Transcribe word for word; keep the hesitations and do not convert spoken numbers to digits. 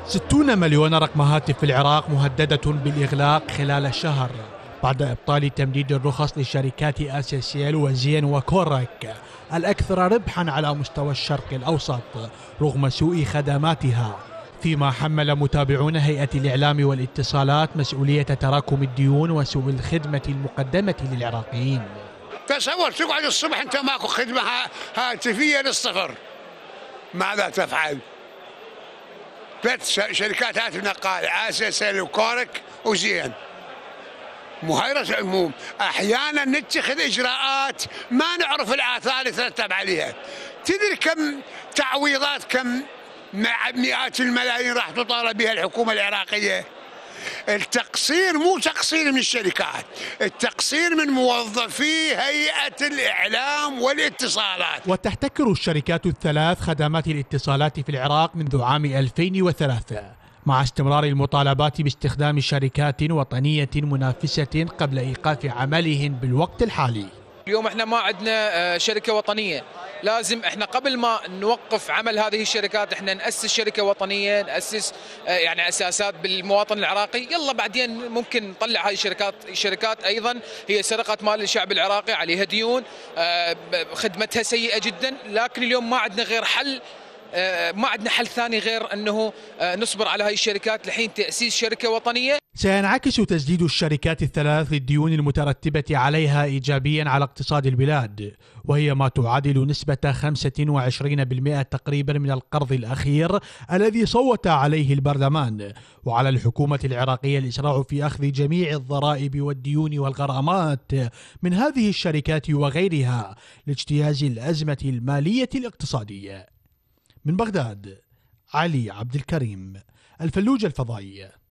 ستون مليون رقم هاتف في العراق مهددة بالإغلاق خلال شهر بعد إبطال تمديد الرخص لشركات أسيسيل وزين وكورك الأكثر ربحا على مستوى الشرق الأوسط رغم سوء خدماتها، فيما حمل متابعون هيئة الإعلام والاتصالات مسؤولية تراكم الديون وسوء الخدمة المقدمة للعراقيين. تصور تقعد الصبح أنت ماكو خدمة هاتفية للصفر، ماذا تفعل؟ ثلاث شركات هاتف نقال أسيسيل وكورك وزين، مهيرة مو احيانا نتخذ اجراءات ما نعرف الاثار اللي ترتب عليها. تدري كم تعويضات، كم مئات الملايين راح تطالب بها الحكومه العراقيه؟ التقصير مو تقصير من الشركات، التقصير من موظفي هيئه الاعلام والاتصالات. وتحتكر الشركات الثلاث خدمات الاتصالات في العراق منذ عام ألفين وثلاثة، مع استمرار المطالبات باستخدام شركات وطنية منافسة قبل إيقاف عملهن بالوقت الحالي. اليوم احنا ما عندنا شركة وطنية، لازم احنا قبل ما نوقف عمل هذه الشركات احنا نأسس شركة وطنية، نأسس يعني اساسات بالمواطن العراقي، يلا بعدين ممكن نطلع هذه الشركات. الشركات ايضا هي سرقة مال الشعب العراقي، عليها ديون، خدمتها سيئة جدا، لكن اليوم ما عندنا غير حل، ما عندنا حل ثاني غير أنه نصبر على هذه الشركات لحين تأسيس شركة وطنية. سينعكس تسديد الشركات الثلاث للديون المترتبة عليها إيجابيا على اقتصاد البلاد، وهي ما تعادل نسبة خمسة وعشرين بالمئة تقريبا من القرض الأخير الذي صوت عليه البرلمان. وعلى الحكومة العراقية الإسراع في أخذ جميع الضرائب والديون والغرامات من هذه الشركات وغيرها لاجتياز الأزمة المالية الاقتصادية. من بغداد، علي عبد الكريم، الفلوجة الفضائية.